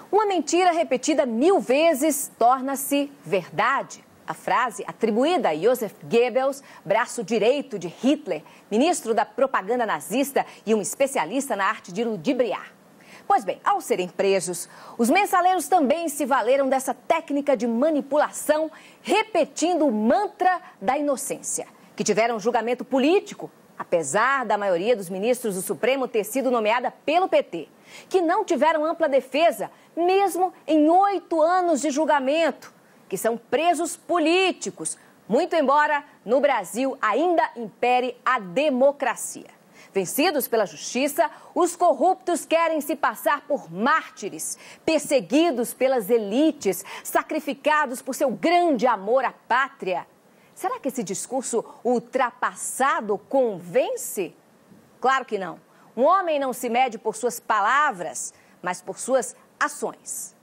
Uma mentira repetida 1000 vezes torna-se verdade. A frase, atribuída a Joseph Goebbels, braço direito de Hitler, ministro da propaganda nazista e um especialista na arte de ludibriar. Pois bem, ao serem presos, os mensaleiros também se valeram dessa técnica de manipulação, repetindo o mantra da inocência, que tiveram julgamento político, apesar da maioria dos ministros do Supremo ter sido nomeada pelo PT, que não tiveram ampla defesa, mesmo em 8 anos de julgamento, que são presos políticos, muito embora no Brasil ainda impere a democracia. Vencidos pela justiça, os corruptos querem se passar por mártires, perseguidos pelas elites, sacrificados por seu grande amor à pátria. Será que esse discurso ultrapassado convence? Claro que não. Um homem não se mede por suas palavras, mas por suas ações.